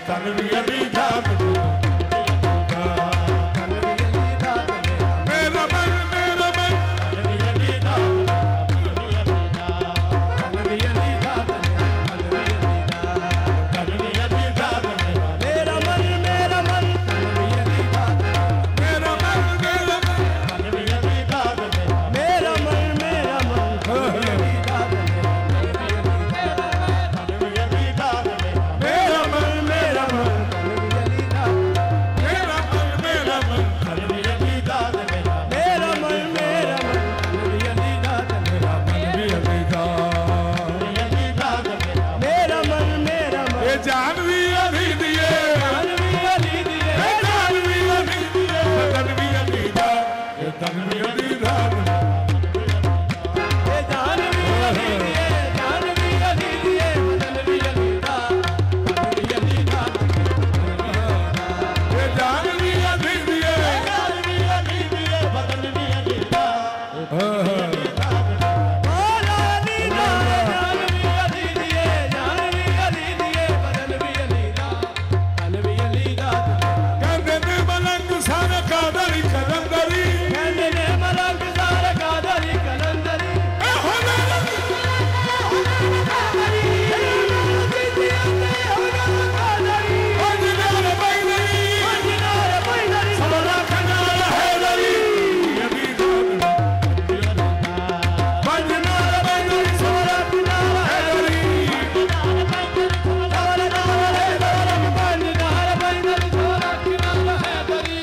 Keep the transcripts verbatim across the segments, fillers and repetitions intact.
तनवी अली दाद मेरा मन मेरा मन तनवी अली दाद तनवी अली दाद तनवी अली दाद मेरा मन मेरा मन तनवी अली दाद मेरा मन मेरा मन तनवी अली दाद मेरा मन मेरा मन तनवी अली दाद तनवी अली दाद मेरा मन मेरा मन मेरा मन मेरा मन तनवी अली दाद मेरा मन मेरा मन तनवी अली दाद मेरा तनवी अली दाद मेरा मन मेरा मन ये जानवी अली दिए जानवी अली दिए जानवी अली दिए तनवी अली दाद ये तनवी अली दाद ये जानवी अली दिए जानवी अली दिए तनवी अली दाद तनवी अली दाद ये जानवी अली दिए जानवी अली दिए तनवी अली दाद मौला अली दाद जानवी अली दिए जानवी अली दिए तनवी अली दाद तनवी अली दाद कहते ने मलंग सारा कादरी कलंदरी कहते ने मलंग सारा कादरी कलंदरी ए हो मलंग कादरी पंजनार बैदरी पंजनार बैदरी सबरा कनाल हैदरी अली दाद पंजनार बैदरी सबरा कनाल हैदरी पंजनार बैदरी सबरा कनाल हैदरी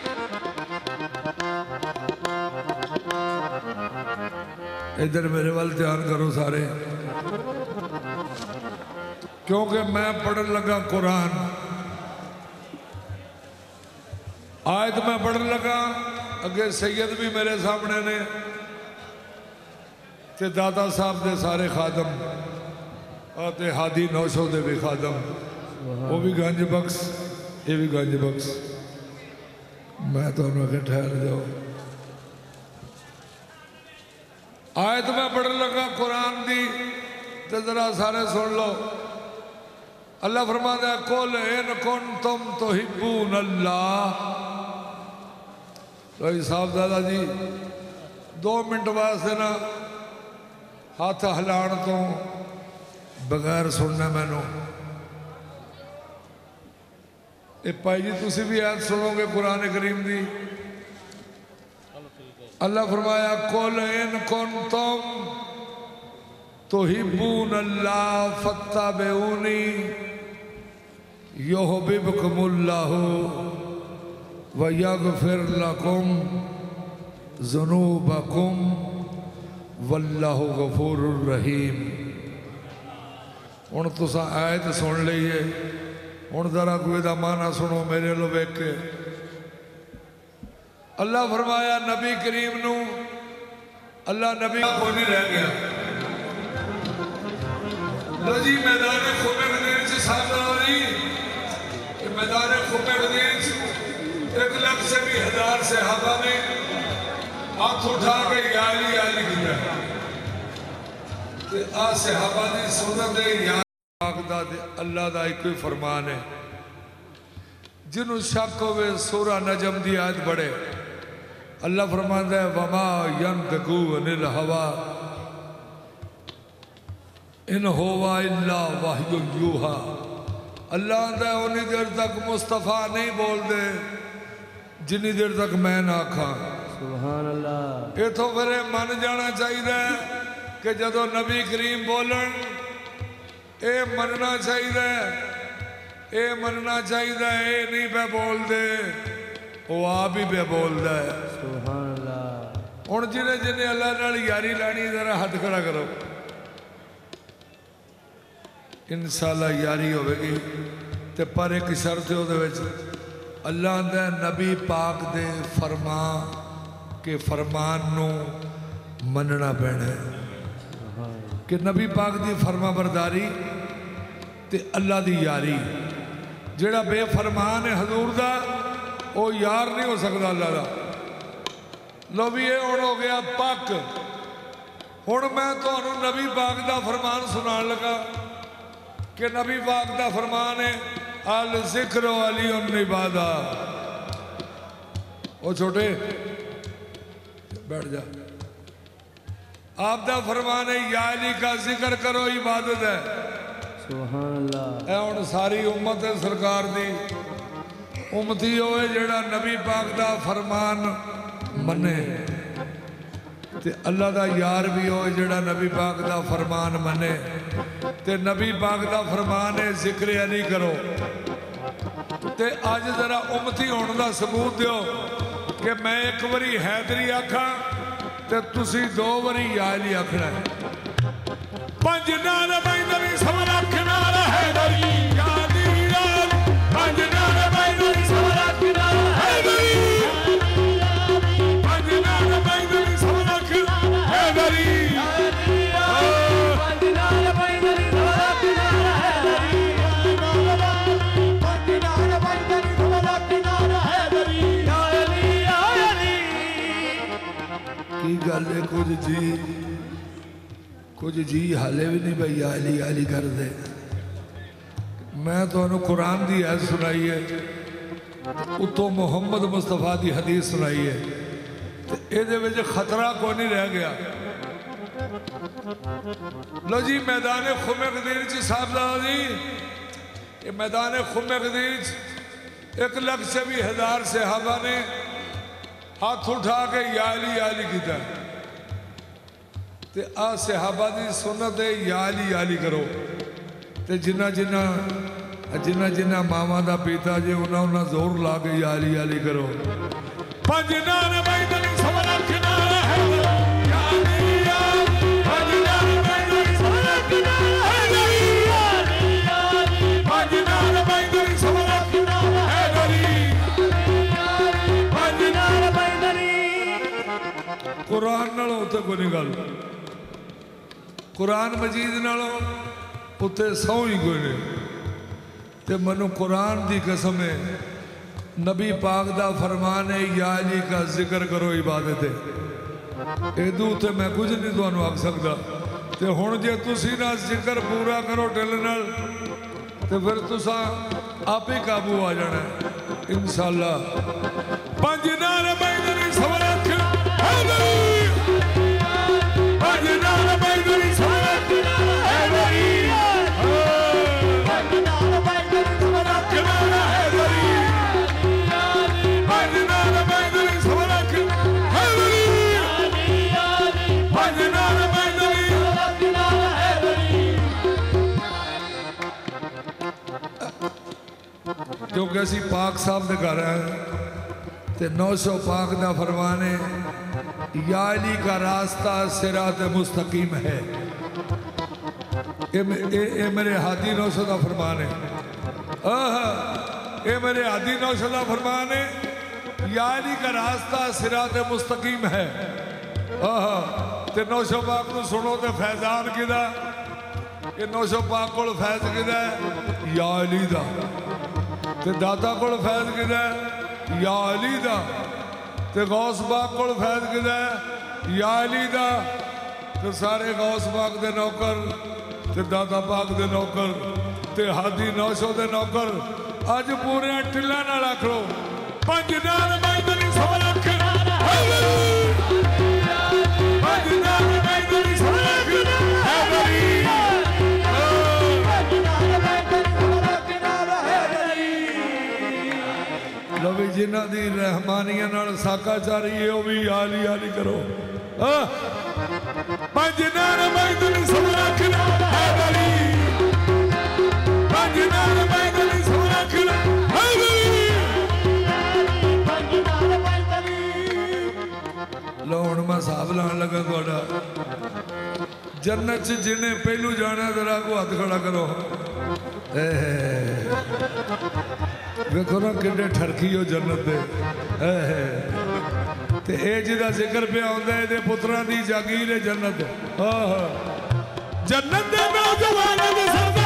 इधर मेरे वाल ध्यान करो सारे क्योंकि मैं पढ़न लगा कुरान आयत मैं पढ़न लगा अगे सैयद भी मेरे सामने ने ते दादा साहब दे सारे खादम और ते हादी नौशो दे भी खादम वो भी गंज बख्श ये भी गंज बख्श मैं तो उन्होंने ठहर जाओ आयत मैं पढ़न लगा कुरान दी ते जरा सारे सुन लो अल्लाह फरमाता है कुल इन कुंतुम तुहिब्बून अल्लाह भाई साहब दादा जी दो मिनट वास्ते ना हाथ हिलाण तो बगैर सुनना मैनू ए भाई जी तुसी भी आयत सुनोगे कुरान करीम दी अल्लाह फरमाया कुल इन कुंतुम तुहिब्बून अल्लाह फत्तबिऊनी युहब्बुकुमुल्लाहु व यगफिर लकुम ज़ुनूबकुम वल्लाहु गफूरुर रहीम। हुण तुसां आयत सुन ली है हुण जरा कोई दा माना सुनो मेरे लो वेख के अल्लाह फरमाया नबी करीम नू अल्लाह नबी कोई नहीं रह गया लो जी मैदान खुमे मदीन से सामने हो रही मैदान खुमे मदीन से एक लाख से भी हजार सहाबा ने हाथ उठा के याली याली किया ते आ सहाबा दी सुन्नत दे याद दा अल्लाह दा एक ही फरमान है जिन्हों शक होवे सूरा नजम दी आयत पढ़े अल्लाह फरमाता है वमा यंतकू अनिल हवा इन होवा इल्ला वहयु यूहा। अल्लाह आंदा उन्नी देर तक मुस्तफा नहीं बोलते जिन्नी देर तक मैं ना आखा। सुभान अल्लाह। इथों फिर मन जाना चाहिए कि जदों नबी करीम बोलन ए मनना चाहिए ए मनना चाहिए ए नहीं पे बोलते वो आप ही पे बोलता है। सुभान अल्लाह। हुण जिन्हें जिन्हें अल्लाह नाल यारी लानी जरा हाथ खड़ा करो इंशाअल्लाह यारी होगी ते पर एक शर्त है अल्लाह आंदा नबी पाक दे फरमा के फरमान नू मनना पैना कि नबी पाक दी फरमा बरदारी ते अल्लाह दी यारी। जेड़ा बेफरमान है हजूर दा वो यार नहीं हो सकता अल्लाह का। लो भी ये हुण हो गया पक। हुण मैं तुहानू नबी पाक दा फरमान सुनान लगा कि नबी पाक दा फरमान है अल जिक्र अली इबादा। ओ छोटे बैठ जा। आपका फरमान है या अली का जिक्र करो इबादत है। सुभान अल्लाह। ए हुण सारी उम्मत है सरकार दी उम्मती होए जेड़ा नबी पाक दा फरमान मने ते अल्लाह दा यार भी होए जेड़ा नबी पाक दा फरमान मने ते नबी पाक दा फरमान है जिक्र अली करो। ते अज जरा उम्मती होने का सबूत दो कि मैं एक बारी हैदरी आखा ते तुसी दो बारी या अली आखना है। पंज नाल बैदरी सबर आखना हैदरी या अली यार। पंज नाल बैदरी सबर आखना हैदरी। पंज नाल बैदरी सबर आखना हैदरी। पंज नाल बैदरी सबर आखना हैदरी। पंज नाल बैदरी सबर आखना हैदरी या अली या अली। की गल है कुछ जी कुछ जी हाले भी नहीं भाई आली आली कर दे। मैं तो कुरान की ऐस सुनाई है उतो मुहम्मद मुस्तफा की हदीस सुनाई है तो ये खतरा कोई नहीं रह गया। लो जी मैदान खुमे गदीर च साहबजादा जी ये मैदान खुमे गदीर च एक लख छब्बी हजार सहाबा ने हाथ उठा के या अली या अली किया ते आ सहाबा की सुन्नत है या अली या अली करो। ते जिन्ना जिन्ना जिन्ना जिन्ना मावा का पीता जे उन्ना उन्ना जोर ला के या अली या अली करो। पंज नाल बैदरी सबर आखना हैदरी या अली या। पंज नाल बैदरी सबर आखना हैदरी या अली या। पंज नाल बैदरी सबर आखना हैदरी या। पंज नाल बैदरी कुरान नालों उत्ते कोई नहीं गल। कुरान मजीद नालों उत्ते सौ ही कोई नहीं। ते मनु कुरान की कसम है नबी पाक दा फरमान है या अली का जिक्र करो इबादत है। इदू उत्ते मैं कुछ नहीं तुहानू आख सकता। ते हुण जे तुसी ना जिक्र पूरा करो दिल नाल ते फिर तुसा आप ही काबू आ जाना है इंशाअल्लाह। पंज नाल बैदरी सबर आखना हैदरी। पंज नाल बैदरी सबर आखना हैदरी। पंज नाल बैदरी सबर आखना हैदरी। पंज नाल बैदरी सबर आखना हैदरी। पंज नाल बैदरी सबर आखना हैदरी। क्योंकि असी पाक साहब के घर हैं ते नौ सौ पाक का फरमान है या अली का रास्ता सिरात मुस्तकीम है। ये, ये, ये मेरे हादी नौ सौ का फरमान है। ये मेरे हादी नौ सौ का फरमान है या अली का रास्ता सिरात मुस्तकीम है। ते नौ सौ पाक को सुनो तो फैजान किदा ये नौ सौ पाक को फैज किदा या अली दा। ते दाता को फैज किदा या अली दा। ते गौस पाक को फैज किदा या अली दा। ते सारे गौस पाक दे नौकर ते दाता पाक दे नौकर ते हादी नौ सौ दे नौकर अज पूरे टिल्ला नाल आखो पंज नाल बैदरी सबर आखना हैदरी। पंज नाल बैदरी सबर आखना हैदरी। लो भी जिन्हां दी रहमानिया नाल साकाचारी है वह भी आली आली करो। पंज नाल बैदरी सबर आखना हैदरी। पंज नाल बैदरी सबर आखना हैदरी। पंज नाल बैदरी। लो हुण मैं हिसाब लाण लगा तुहाडा जन्नत च जिन्हें पहलू जाना जरा को हाथ खड़ा करो। देखो ना किन्ने ठरकी हो जन्नत दे। ते ए जिहदा जिक्र पे आउंदा है इहदे पुत्रां दी जागीर है जन्नत। जन्नत दे नौजवानां दे